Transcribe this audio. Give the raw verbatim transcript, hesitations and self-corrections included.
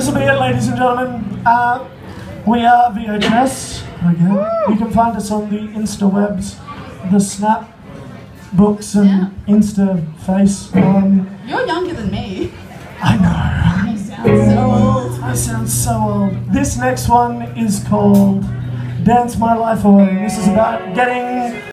this will be it, ladies and gentlemen. Uh, we are V H S again. You can find us on the Insta webs, the Snap books and Yeah. Insta face. Um, You're younger than me. I know. You sound so old. I sound so old. This next one is called Dance My Life Away. This is about getting